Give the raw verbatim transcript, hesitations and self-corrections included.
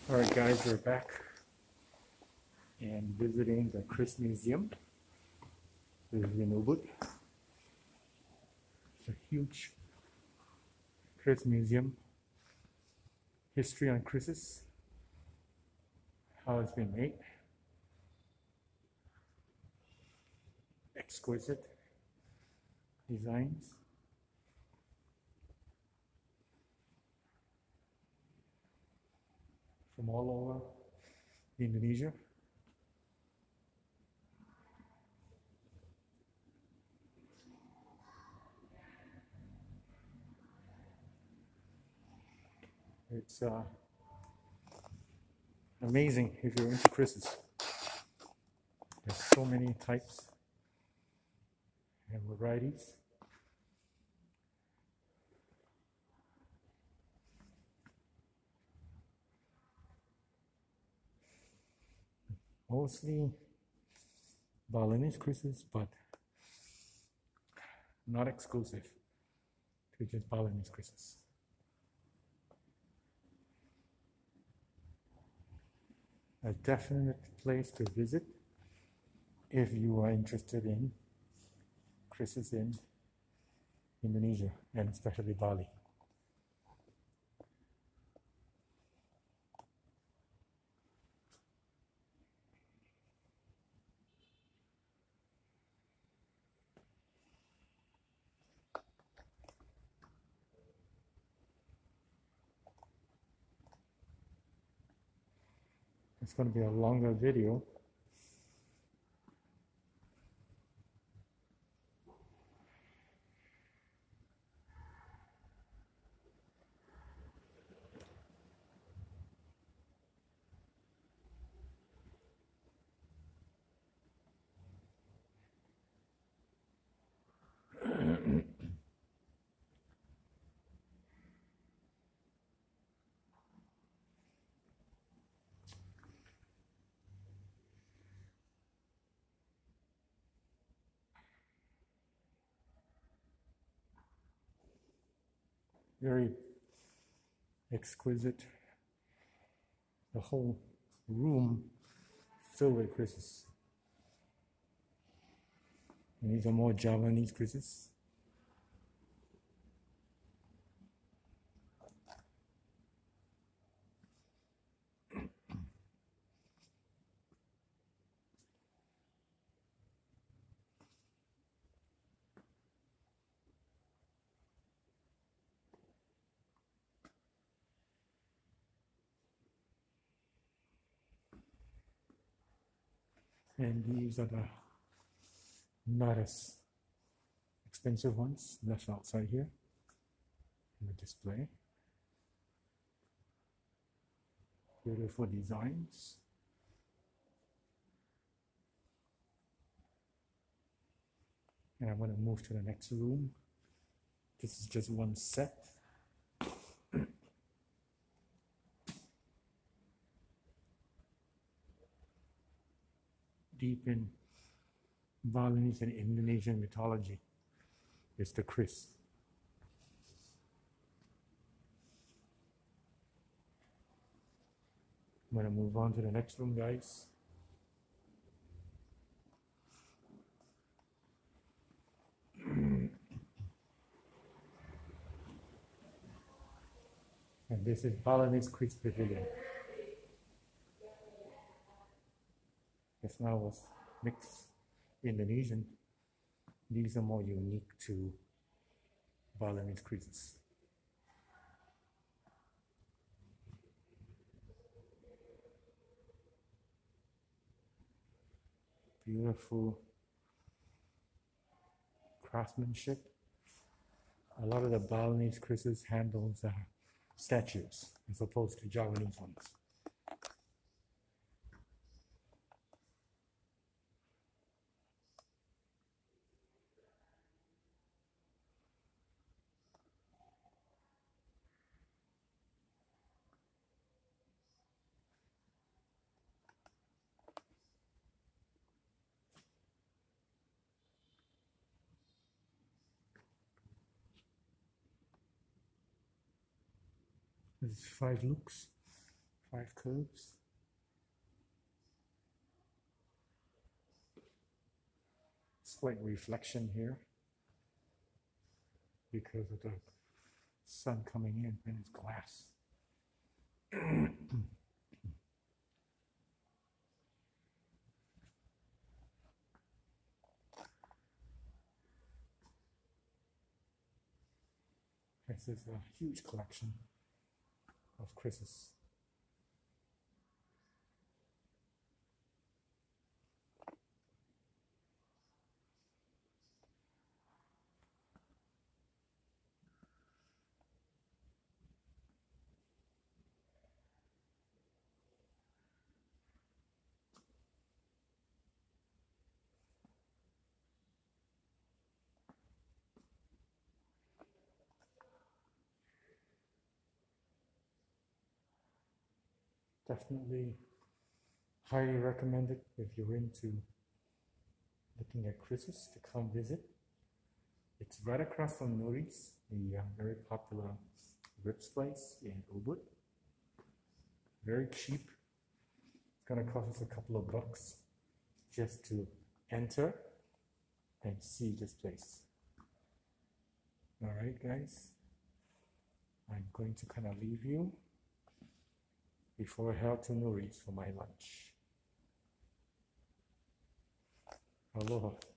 Alright guys, we're back and visiting the Chris Museum. This is in Ubud. It's a huge Chris Museum. History on Chris's, how it's been made. Exquisite designs. From all over Indonesia. It's uh, amazing if you're into Chris's. There's so many types and varieties. Mostly Balinese Chris's, but not exclusive to just Balinese Chris's. A definite place to visit if you are interested in Chris's in Indonesia and especially Bali. It's going to be a longer video. Very exquisite. The whole room filled with Chris's. And these are more Javanese Chris's. And these are the not as expensive ones left outside here in the display. Beautiful designs. And I'm going to move to the next room. This is just one set. Deep in Balinese and Indonesian mythology is the Chris. I'm going to move on to the next room, guys. And this is Balinese Chris Pavilion. This now was mixed Indonesian. These are more unique to Balinese Chris's. Beautiful craftsmanship. A lot of the Balinese Chris's handles are statues as opposed to Javanese ones. There's five looks Five curves. Slight reflection here because of the sun coming in and it's glass. This is a huge collection of krises. Definitely highly recommend it if you're into looking at krises to come visit. It's right across from Nuri's, the uh, very popular ribs place in Ubud. Very cheap. It's gonna cost us a couple of bucks just to enter and see this place. All right, guys. I'm going to kind of leave you before I head to Nuri's for my lunch. Aloha.